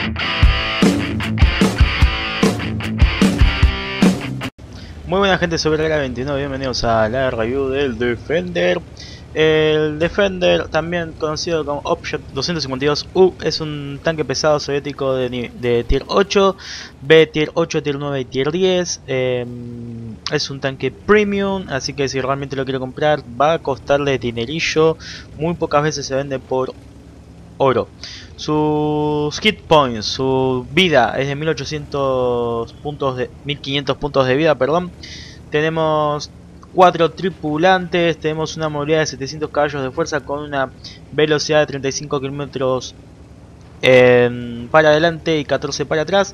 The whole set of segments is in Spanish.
Muy buena gente, soy Vergara21, bienvenidos a la review del Defender. El Defender, también conocido como Object 252U, es un tanque pesado soviético de tier 8, B tier 8, tier 9 y tier 10. Es un tanque premium, así que si realmente lo quiero comprar va a costarle dinerillo. Muy pocas veces se vende por oro. Sus hit points, su vida es de 1800 puntos de 1500 puntos de vida, perdón. Tenemos 4 tripulantes, tenemos una movilidad de 700 caballos de fuerza con una velocidad de 35 kilómetros para adelante y 14 para atrás.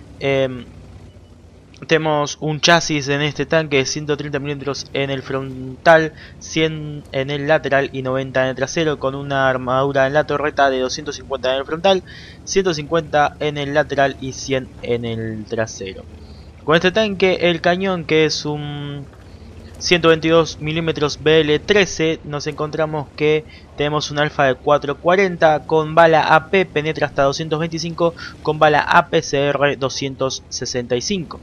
Tenemos un chasis en este tanque de 130 milímetros en el frontal, 100 en el lateral y 90 en el trasero, con una armadura en la torreta de 250 en el frontal, 150 en el lateral y 100 en el trasero. Con este tanque, el cañón, que es un 122 milímetros BL13, nos encontramos que tenemos un alfa de 440 con bala AP, penetra hasta 225, con bala APCR 265.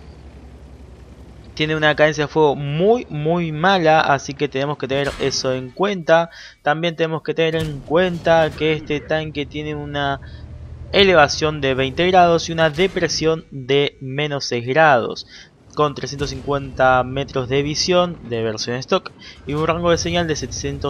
Tiene una cadencia de fuego muy mala, así que tenemos que tener eso en cuenta. También tenemos que tener en cuenta que este tanque tiene una elevación de 20 grados y una depresión de menos 6 grados, con 350 metros de visión de versión stock y un rango de señal de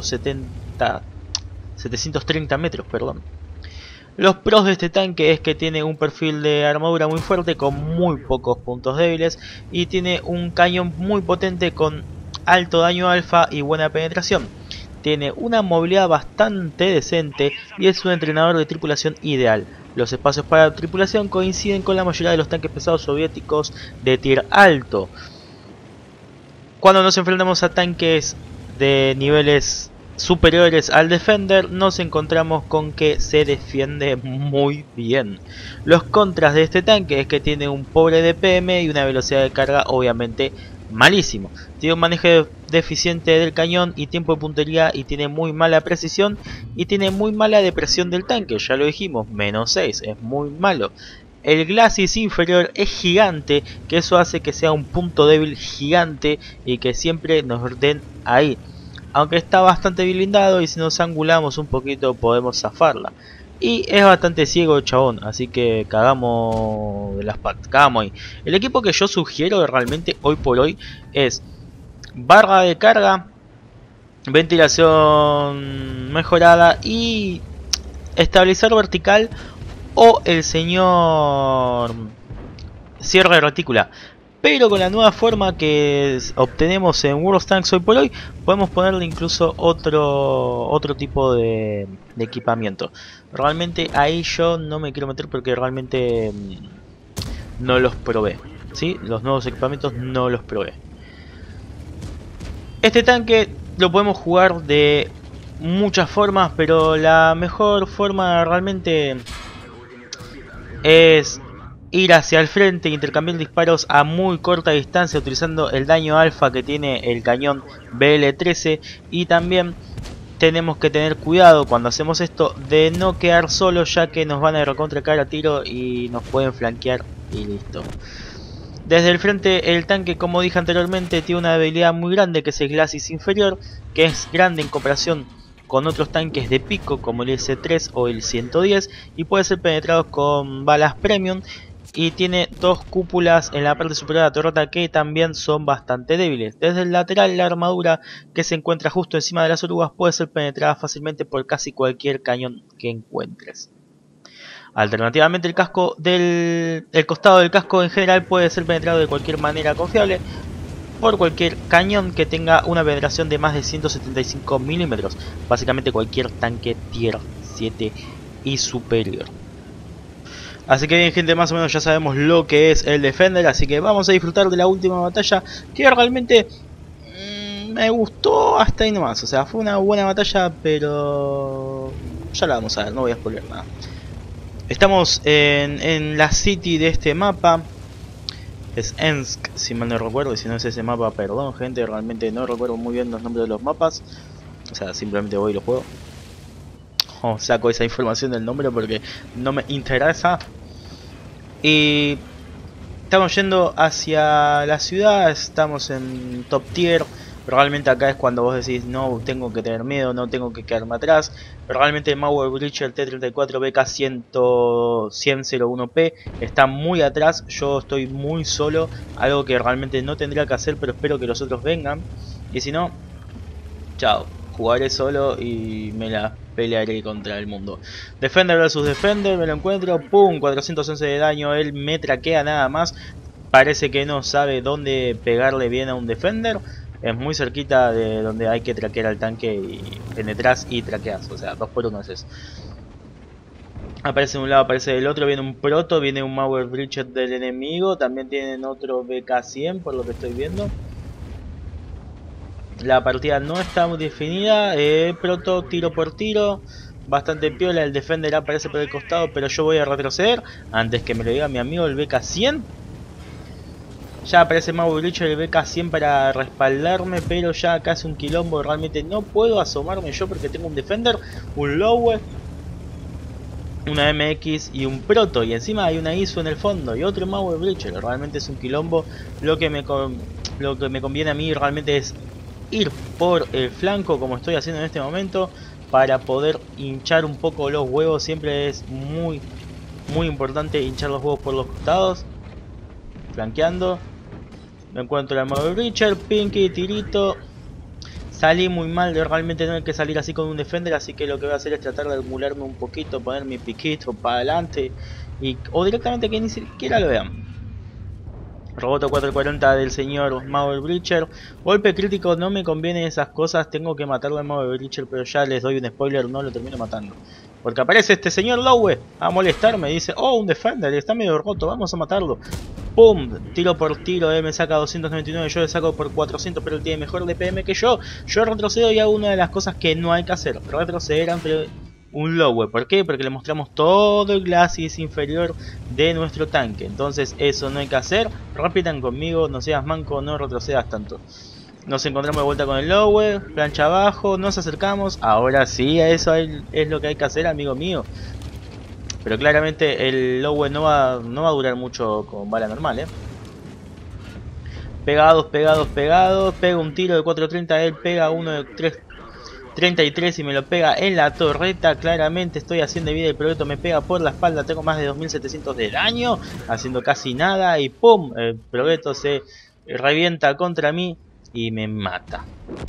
730 metros, perdón. Los pros de este tanque es que tiene un perfil de armadura muy fuerte con muy pocos puntos débiles y tiene un cañón muy potente con alto daño alfa y buena penetración. Tiene una movilidad bastante decente y es un entrenador de tripulación ideal. Los espacios para tripulación coinciden con la mayoría de los tanques pesados soviéticos de tier alto. Cuando nos enfrentamos a tanques de niveles superiores al Defender, nos encontramos con que se defiende muy bien. Los contras de este tanque es que tiene un pobre DPM y una velocidad de carga obviamente malísimo. Tiene un manejo deficiente del cañón y tiempo de puntería, y tiene muy mala precisión y tiene muy mala depresión del tanque, ya lo dijimos, menos 6, es muy malo. El glacis inferior es gigante, que eso hace que sea un punto débil gigante y que siempre nos den ahí. Aunque está bastante blindado y si nos angulamos un poquito podemos zafarla. Y es bastante ciego el chabón, así que cagamos de las patas, cagamos ahí. El equipo que yo sugiero realmente hoy por hoy es barra de carga, ventilación mejorada y estabilizador vertical o el señor cierre de retícula. Pero con la nueva forma que obtenemos en World of Tanks hoy por hoy, podemos ponerle incluso otro tipo de equipamiento. Realmente ahí yo no me quiero meter porque realmente no los probé, ¿sí? Los nuevos equipamientos no los probé. Este tanque lo podemos jugar de muchas formas, pero la mejor forma realmente es ir hacia el frente e intercambiar disparos a muy corta distancia utilizando el daño alfa que tiene el cañón BL13. Y también tenemos que tener cuidado cuando hacemos esto de no quedar solos, ya que nos van a recontracar a tiro y nos pueden flanquear y listo. Desde el frente el tanque, como dije anteriormente, tiene una debilidad muy grande, que es el glacis inferior, que es grande en comparación con otros tanques de pico como el S3 o el 110, y puede ser penetrado con balas premium. Y tiene dos cúpulas en la parte superior de la torreta que también son bastante débiles. Desde el lateral, la armadura, que se encuentra justo encima de las orugas, puede ser penetrada fácilmente por casi cualquier cañón que encuentres. Alternativamente, el costado del casco en general puede ser penetrado de cualquier manera confiable por cualquier cañón que tenga una penetración de más de 175 milímetros. Básicamente cualquier tanque tier 7 y superior. Así que bien gente, más o menos ya sabemos lo que es el Defender, así que vamos a disfrutar de la última batalla, que realmente me gustó hasta ahí nomás. O sea, fue una buena batalla, pero ya la vamos a ver, no voy a spoiler nada. Estamos en la city de este mapa, es Ensk, si mal no recuerdo, y si no es ese mapa, perdón gente, realmente no recuerdo muy bien los nombres de los mapas. O sea, simplemente voy y los juego. saco esa información del nombre porque no me interesa. Y estamos yendo hacia la ciudad, estamos en top tier. Realmente acá es cuando vos decís no tengo que tener miedo, no tengo que quedarme atrás. Realmente el Mauer Breacher T-34 BK100-101P está muy atrás, yo estoy muy solo, algo que realmente no tendría que hacer, pero espero que los otros vengan. Y si no, chao, jugaré solo y me la pelearé contra el mundo. Defender versus Defender, me lo encuentro, pum, 411 de daño, él me traquea nada más. Parece que no sabe dónde pegarle bien a un Defender. Es muy cerquita de donde hay que traquear al tanque y penetras y traqueas, o sea, 2 por 1 es eso. Aparece de un lado, aparece del otro, viene un proto, viene un Mauer Breacher del enemigo, también tienen otro BK100 por lo que estoy viendo. La partida no está muy definida, proto tiro por tiro, bastante piola, el Defender aparece por el costado, pero yo voy a retroceder antes que me lo diga mi amigo el BK100. Ya aparece Mauer Breacher el BK100 para respaldarme, pero ya acá es un quilombo, realmente no puedo asomarme yo porque tengo un Defender, un Lowe, una MX y un Proto, y encima hay una ISO en el fondo y otro Mauer Breacher. Realmente es un quilombo. Lo que me conviene a mí realmente es ir por el flanco como estoy haciendo en este momento para poder hinchar un poco los huevos. Siempre es muy importante hinchar los huevos por los costados, flanqueando. Me encuentro el Mauer Breacher, Pinky, tirito. Salí muy mal, realmente no hay que salir así con un Defender, así que lo que voy a hacer es tratar de acumularme un poquito, poner mi piquito para adelante o directamente que ni siquiera lo vean. Roboto 440 del señor Mauer Breacher. Golpe crítico, no me conviene esas cosas, tengo que matarlo al Mauer Breacher, pero ya les doy un spoiler, no lo termino matando. Porque aparece este señor Lowe a molestarme, dice, oh, un Defender, está medio roto, vamos a matarlo. Pum, tiro por tiro, él me saca 299, yo le saco por 400, pero él tiene mejor DPM que yo. Yo retrocedo y hago una de las cosas que no hay que hacer, retroceder ante un Lowe. ¿Por qué? Porque le mostramos todo el glacis inferior de nuestro tanque. Entonces eso no hay que hacer, repitan conmigo, no seas manco, no retrocedas tanto. Nos encontramos de vuelta con el Lowe, plancha abajo, nos acercamos, ahora sí, a eso es lo que hay que hacer, amigo mío. Pero claramente el Lowe no va a durar mucho con bala normal, Pegados, pega un tiro de 430, él pega uno de 333 y me lo pega en la torreta. Claramente estoy haciendo vida, el proyecto me pega por la espalda, tengo más de 2700 de daño, haciendo casi nada y pum, el proyecto se revienta contra mí y me mata.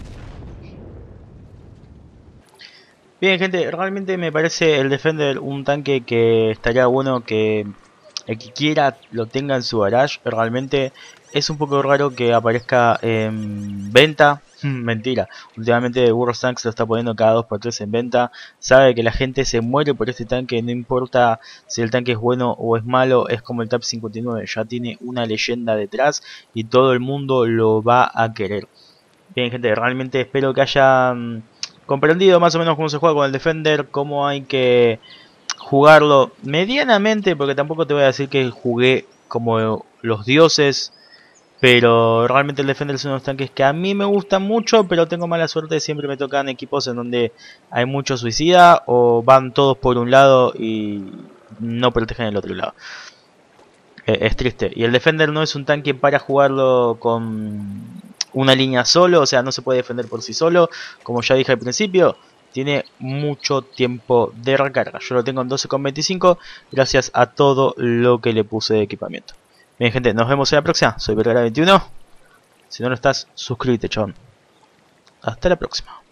Bien, gente, realmente me parece el Defender un tanque que estaría bueno que el que quiera lo tenga en su garage. Realmente es un poco raro que aparezca en venta. Mentira, últimamente World of Tanks lo está poniendo cada 2x3 en venta. Sabe que la gente se muere por este tanque, no importa si el tanque es bueno o es malo. Es como el TAP 59, ya tiene una leyenda detrás y todo el mundo lo va a querer. Bien, gente, realmente espero que hayan comprendido más o menos cómo se juega con el Defender, cómo hay que jugarlo medianamente, porque tampoco te voy a decir que jugué como los dioses, pero realmente el Defender es uno de los tanques que a mí me gustan mucho, pero tengo mala suerte, siempre me tocan equipos en donde hay mucho suicida o van todos por un lado y no protegen el otro lado. Es triste, y el Defender no es un tanque para jugarlo con una línea solo, o sea, no se puede defender por sí solo, como ya dije al principio. Tiene mucho tiempo de recarga. Yo lo tengo en 12,25 gracias a todo lo que le puse de equipamiento. Bien, gente, nos vemos en la próxima. Soy Vergara21. Si no lo estás, suscríbete, chabón. Hasta la próxima.